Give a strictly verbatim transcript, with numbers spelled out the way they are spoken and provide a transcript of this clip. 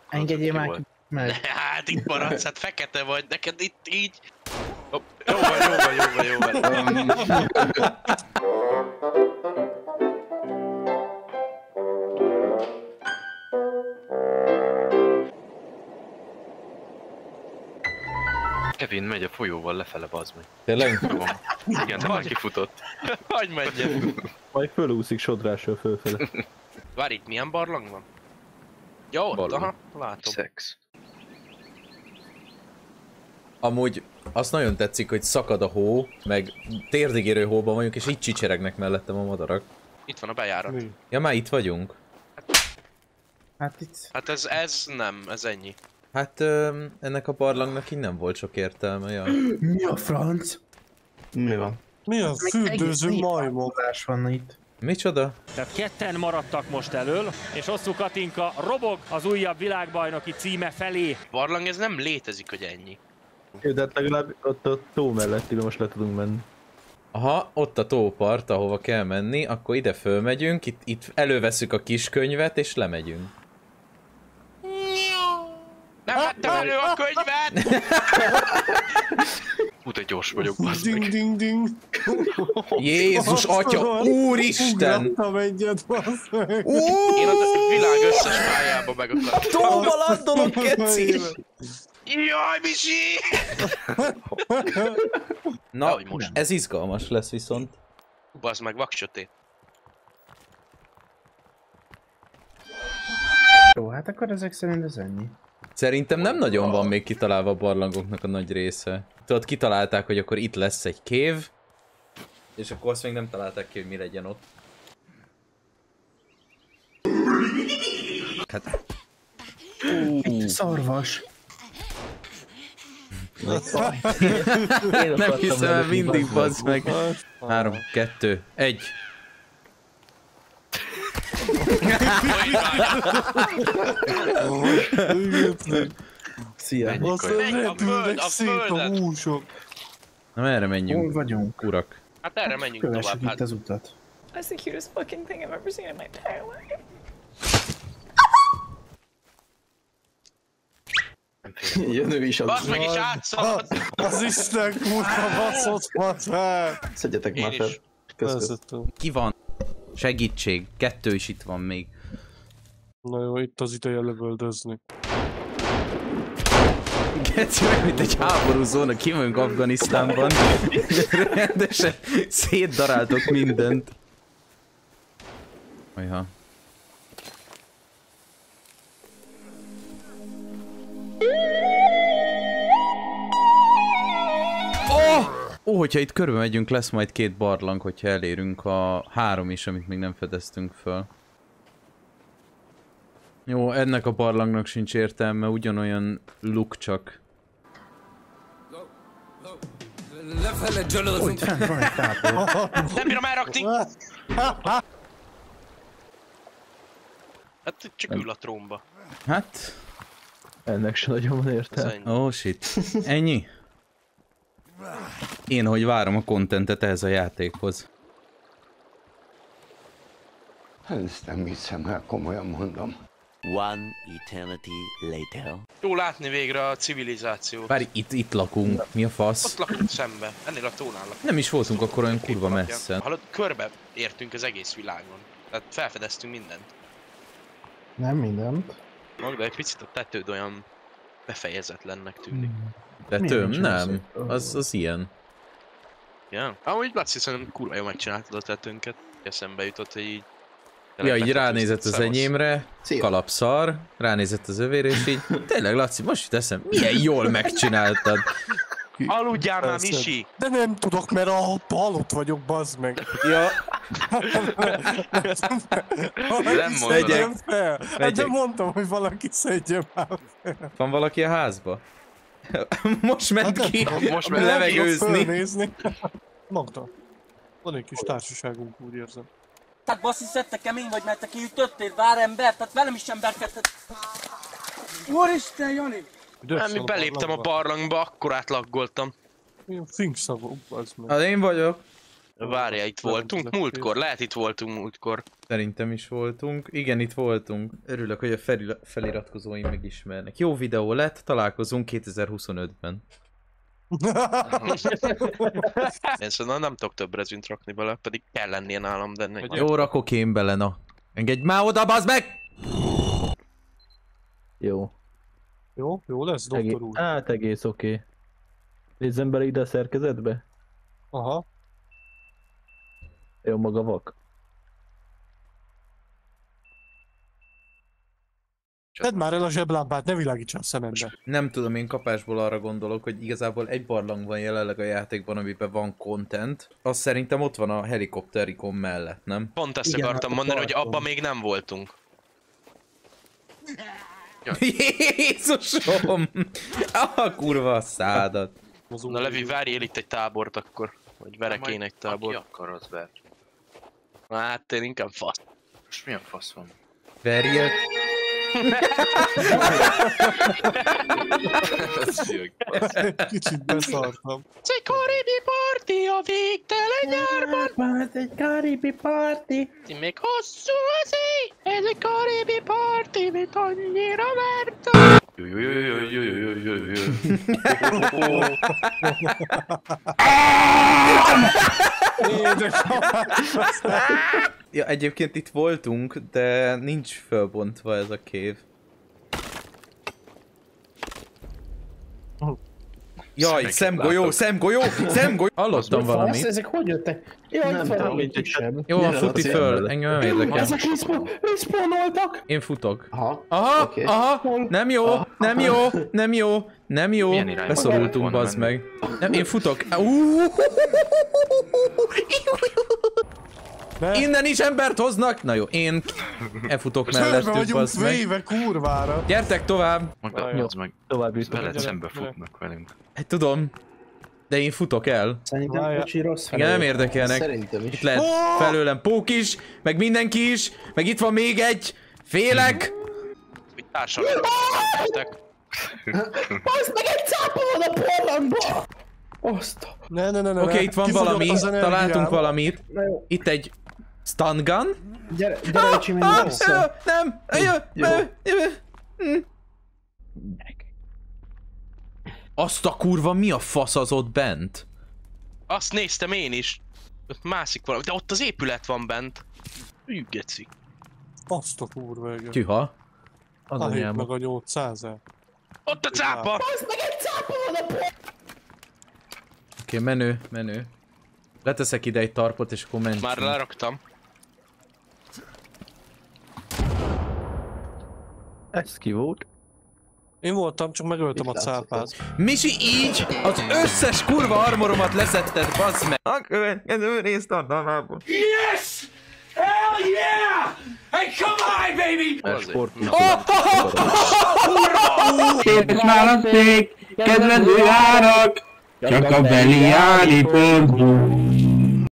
Engedjél már ki meg. Hát itt maradsz, hát fekete vagy, neked itt így. Hopp, jó van, jó van, jó van, jó van. Kevin megy a folyóval lefele, bazd meg. Tényleg? Igen, de már kifutott. Hagyj menjen. Majd fölúszik sodrásról fölfele. Várj, itt milyen barlang van? Ja, ott, Barlang. aha, látom. Szex. Amúgy azt nagyon tetszik, hogy szakad a hó, meg térdigérő hóban vagyunk, és így csicseregnek mellettem a madarak. Itt van a bejárat. Mi? Ja, már itt vagyunk. Hát itt... Hát ez, ez nem, ez ennyi. Hát ö, ennek a barlangnak innen volt sok értelme, ja. Mi a franc? Mi van? Mi a fürdőző majmok? Van itt. Micsoda? Tehát ketten maradtak most elől, és Hosszú Katinka robog az újabb világbajnoki címe felé. Barlang ez nem létezik, hogy ennyi. Jó, de hát legalább ott a tó melletti most le tudunk menni. Aha, ott a tópart, ahova kell menni, akkor ide fölmegyünk, itt, itt előveszük a kis könyvet, és lemegyünk. Nem vettem elő a könyvet! Hú, de gyors vagyok, bazd meg. Ding ding ding! Jézus atya, úristen! Ugrottam egyet, bassz meg! Én a világ összes pályába meg akartam. Tóba landolok, keci! Jaj, Misi! Na, Nehogy most. ez izgalmas lesz viszont. Bazd meg, vaksötét. Jó, hát akkor ezek szerint ez ennyi. Szerintem nem nagyon van még kitalálva a barlangoknak a nagy része. Tudod, kitalálták, hogy akkor itt lesz egy kév, és akkor azt még nem találták ki, hogy mi legyen ott. Hát... Itt szarvas. Nem hiszem, mindig bazd meg. Három, kettő, egy. Szia. Azt repülnek szét a húsok. Na merre Hol menjünk, vagyunk? urak? Hát erre menjünk Kövessük tovább, itt hát. az utat. That's the cutest fucking thing I've ever seen in my entire life. Jönő is az. Bazd meg is átszalad! Az Isten kurva baszott fater! Szedjetek Én már fel. is. Vezető. Ki van? Segítség, kettő is itt van még. Na jó, itt az ideje lövöldözni. Geci meg, mint egy háborúzóna, ki vagyunk Afganisztánban. Rendesen szétdaráltok mindent. Ajha. Oh! Ó, hogyha itt körbe megyünk, lesz majd két barlang, hogyha elérünk a három is, amit még nem fedeztünk föl. Jó, ennek a barlangnak sincs értelme, ugyanolyan luk csak. Ó, itt fent van egy tábor. Nem bírom elrakni! Hát csak ül a trónba. Hát... Ennek se nagyon van Ez értelme. ennyi. Oh shit. Ennyi? Én, hogy várom a contentet ehhez a játékhoz. Ezt nem hiszem el, komolyan mondom. One eternity later. Jó látni végre a civilizációt. Várj, itt, itt lakunk. Mi a fasz? Ott lakunk szembe, ennél a tónál lakunk. Nem is voltunk akkor olyan kurva messze. Hallod, körbe értünk az egész világon. Tehát felfedeztünk mindent. Nem mindent. Magda, egy picit a tetőd olyan befejezetlennek tűnik. De Milyen töm, nincs nem. messze? Az, az ilyen. Ja? Amúgy Laci, szerintem kurva jól megcsináltad a tetőnket. Eszembe jutott, hogy így... Ja, így ránézett az enyémre, Szia. kalapszar, ránézett az övére, és így tényleg Laci, most jut eszem, milyen jól megcsináltad. Aludjál már, Persze. Misi! De nem tudok, mert a halott vagyok, bazd meg. Ja, Nem mondod. Szedjem fel. Hát de Megyek. mondtam, hogy valaki szedjem már fel. van valaki a házba? Most ment ki Most Nem ment tudok levegőzni. fölnézni. Magda, van egy kis társaságunk, úgy érzem. Tehát basszi, szedte kemény vagy, mert te kiütöttél vár ember, tehát velem is emberkedted. Úristen, Jani! Nem, mi beléptem a barlangba, akkor átlaggoltam. Milyen fink szavú, bazd meg. Hát én vagyok. Várjál, itt voltunk múltkor? Lehet itt voltunk múltkor. Szerintem is voltunk. Igen, itt voltunk. Örülök, hogy a felira feliratkozóim megismernek. Jó videó lett, találkozunk kétezer-huszonötben. Én szerintem nem tudok több rezint rakni bele, pedig kell lennie nálam, de nem. Jó, rakok én bele, na. Engedj már oda, bazd meg! Jó. Jó, jó lesz, doktor úr. Hát egész oké. Okay. Nézzem bele ide a szerkezetbe. Aha. Jó, maga vak. Tedd már el a zseblámpát, ne világíts a szemembe. Nem tudom, én kapásból arra gondolok, hogy igazából egy barlang van jelenleg a játékban, amiben van content. Azt szerintem ott van a helikopterikon mellett, nem? Pont ezt Igen, akartam hát mondani, hogy tartom. abban még nem voltunk. Jézusom! Ah, kurva a szádat. Na Levi, várjél itt egy tábort akkor. Vagy verek én egy tábort. Aki akar, az ver. Hát én inkább fasz. Most milyen fasz van? Verjél. Kicsit beszartam. Ez egy karibi parti a végtelen nyárban. Ez egy karibi parti. Még hosszú az éj. Ez egy karibi parti, mint annyira vártam. Jó, jó, jó, jó, jó, jó, jó, jó, jó. Ja, egyébként itt voltunk, de nincs fölbontva ez a kév. Jaj, szemgolyó, szemgolyó, szemgolyó! Hallottam valamit. Ezek hogy jöttek? Jaj, Nem itt van tudom, valami mindegy. kisebb. Jó, van, futi föl, engem nem érdekel. Ezek respawnoltak? Én futok. Aha. Aha, Oké. aha, nem jó, nem jó, nem jó, nem jó. Milyen irányba Beszorultunk, kellett volna bazd menni? meg. Nem, én futok. Uh, Ne? Innen is embert hoznak. Na jó, én elfutok Körbe mellettük, vagyunk bazd meg. véve, kurvára. Gyertek tovább. Magda, Jó. nyomd meg. Tovább jutunk. Veled Gyere, szembe gyere. futnak velünk. Hát tudom. De én futok el. Szerintem Várjál. kocsi rossz felé. Igen, nem érdekelnek. Szerintem is. Itt lehet felőlem Pók is, meg mindenki is, meg itt van még egy. Félek. Hogy társadalmat. Bazd meg, egy cápa van a porlandba! Azt. Ne, ne, ne, ne. Oké, okay, itt van Kifogyott valami, az energiám. találtunk valamit. Na jó. Itt egy stun gun. Gyere, gyere, öcsi, menjünk vissza. Nem! Azt a kurva, mi a fasz az ott bent? Azt néztem én is. Ott mászik valami, de ott az épület van bent. Hű, geci. Azt a kurva, igen. Tüha. Az A hét anyáma. meg a nyolcszázer. Ott a cápa! Oké, okay, menő, menő. Leteszek ide egy tarpot, és akkor menjünk. Már leraktam. Ez ki volt? Én voltam, csak megöltem a cápát. Misi, így az összes kurva armoromat leszetted, bazd meg! A következő részt adnám. Yes! Hell yeah! Hey, come on, baby! Szép választék, kedvező árak, csak a beliári pont.